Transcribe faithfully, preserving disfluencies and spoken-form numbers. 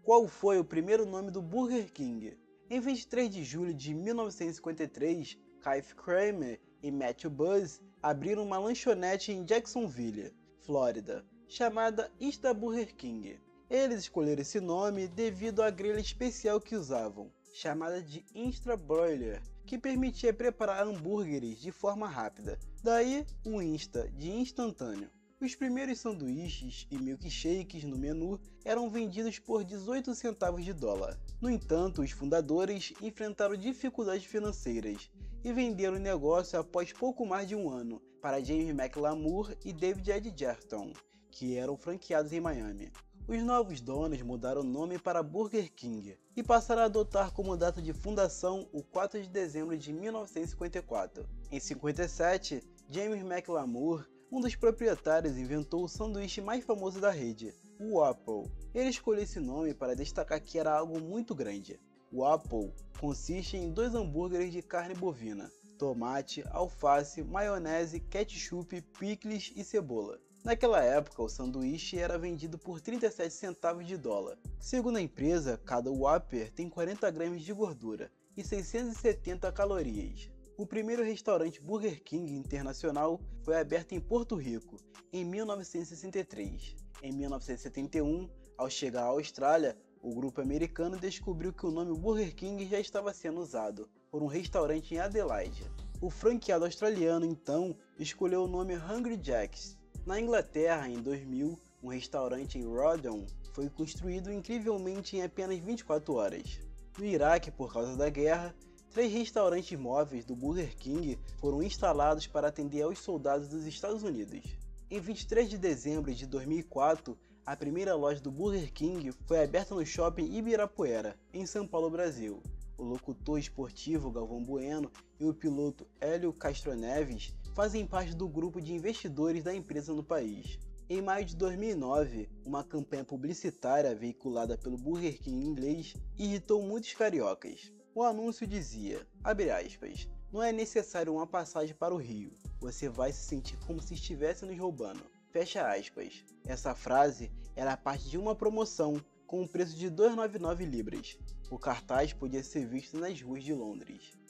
Qual foi o primeiro nome do Burger King? Em vinte e três de julho de mil novecentos e cinquenta e três, Keith Kramer e Matthew Buzz abriram uma lanchonete em Jacksonville, Flórida, chamada Insta Burger King. Eles escolheram esse nome devido à grelha especial que usavam, chamada de Insta Broiler, que permitia preparar hambúrgueres de forma rápida. Daí o Insta, de instantâneo. Os primeiros sanduíches e milkshakes no menu eram vendidos por dezoito centavos de dólar. No entanto, os fundadores enfrentaram dificuldades financeiras e venderam o negócio após pouco mais de um ano para James McLamore e David Edgerton, que eram franqueados em Miami. Os novos donos mudaram o nome para Burger King e passaram a adotar como data de fundação o quatro de dezembro de mil novecentos e cinquenta e quatro. Em cinquenta e sete, James McLamore, um dos proprietários, inventou o sanduíche mais famoso da rede, o Whopper. Ele escolheu esse nome para destacar que era algo muito grande. O Whopper consiste em dois hambúrgueres de carne bovina, tomate, alface, maionese, ketchup, picles e cebola. Naquela época, o sanduíche era vendido por trinta e sete centavos de dólar. Segundo a empresa, cada Whopper tem quarenta gramas de gordura e seiscentas e setenta calorias. O primeiro restaurante Burger King internacional foi aberto em Porto Rico, em mil novecentos e sessenta e três. Em mil novecentos e setenta e um, ao chegar à Austrália, o grupo americano descobriu que o nome Burger King já estava sendo usado por um restaurante em Adelaide. O franqueado australiano, então, escolheu o nome Hungry Jack's. Na Inglaterra, em dois mil, um restaurante em Rawdon foi construído incrivelmente em apenas vinte e quatro horas. No Iraque, por causa da guerra, três restaurantes móveis do Burger King foram instalados para atender aos soldados dos Estados Unidos. Em vinte e três de dezembro de dois mil e quatro, a primeira loja do Burger King foi aberta no Shopping Ibirapuera, em São Paulo, Brasil. O locutor esportivo Galvão Bueno e o piloto Hélio Castro Neves fazem parte do grupo de investidores da empresa no país. Em maio de dois mil e nove, uma campanha publicitária veiculada pelo Burger King inglês irritou muitos cariocas. O anúncio dizia, abre aspas, não é necessário uma passagem para o Rio, você vai se sentir como se estivesse nos roubando, fecha aspas. Essa frase era parte de uma promoção com o preço de duzentas e noventa e nove libras. O cartaz podia ser visto nas ruas de Londres.